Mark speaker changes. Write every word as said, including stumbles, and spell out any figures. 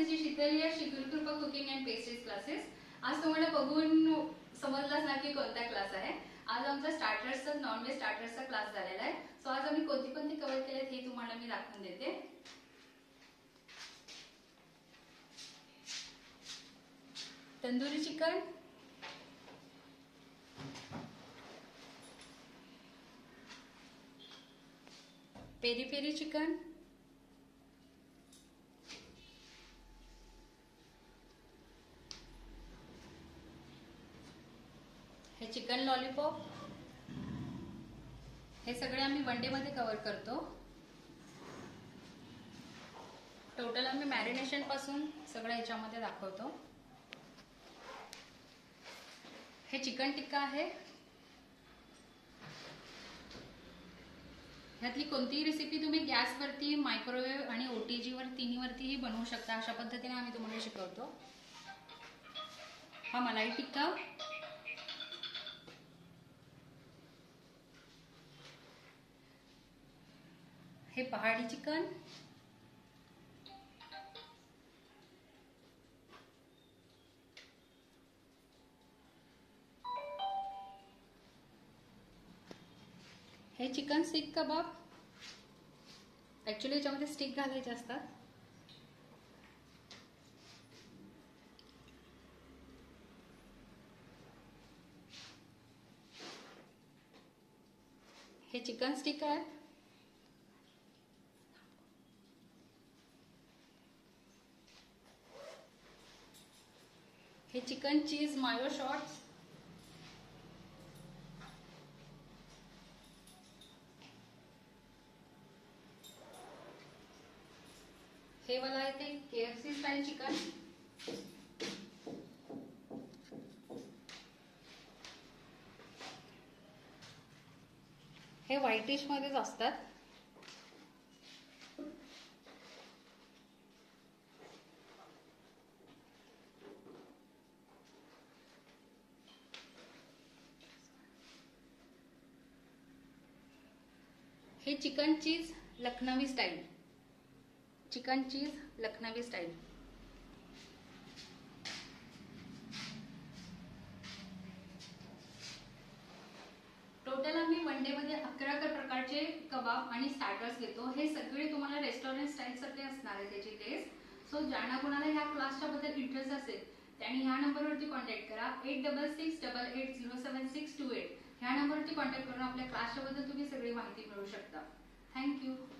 Speaker 1: जी शीतल या शीतल कृपा cooking and pastries classes. आज तुम्हाला बघून समजलाच ना की कोणता क्लास आहे. आज आमचा स्टार्टर्सचा नॉनव्हेज स्टार्टर्सचा क्लास झालेला आहे. सो आज आम्ही कोणती कोणती कव्हर केलेत हे तुम्हाला मी दाखवून देते. Tandoori chicken, peri peri chicken, हे चिकन लॉलीपॉप, हे सगळे आम्ही वन डे मध्ये कव्हर करतो. टोटल आम्ही मॅरिनेशन पासून सगळं याच्यामध्ये दाखवतो. हे चिकन टिक्का आहे. ह्यातली कोणतीही रेसिपी तुम्ही गॅसवरती, मायक्रोवेव्ह आणि ओटीजी वर तिन्हीवरतीही बनवू शकता. अशा पद्धतीने आम्ही तुम्हाला शिकवतो. हा मलाई टिक्का, हे पहाडी चिकन, हे चिकन सीख कबाब. ऍक्च्युली याच्यामध्ये स्टिक घालायचे असतात. हे चिकन स्टिक आहे. हे चिकन चीज मायो शॉट्स, हे वाला आहे ते केएफसी स्टाईल चिकन. हे व्हाईटिश मध्येच असतात. हे chicken cheese Lucknowi style, chicken cheese Lucknowi style. Total आम्ही वन डे मध्ये अकरा अकरा प्रकारचे कबाब आणि स्टार्टर्स घेतो. हे सगळे तुम्हाला रेस्टॉरंट स्टाईल सारखे असणार आहे त्याची टेस्ट. सो ज्यांना कोणाला ह्या क्लासच्या बद्दल इंटरेस्ट असेल त्यांनी ह्या नंबरवरती कॉन्टॅक्ट करा. Eight double six double eight zero seven six two eight ह्या नंबरवरती कॉन्टॅक्ट करून आपल्या क्लासच्या बद्दल तुम्ही सगळी माहिती मिळवू शकता. थँक्यू.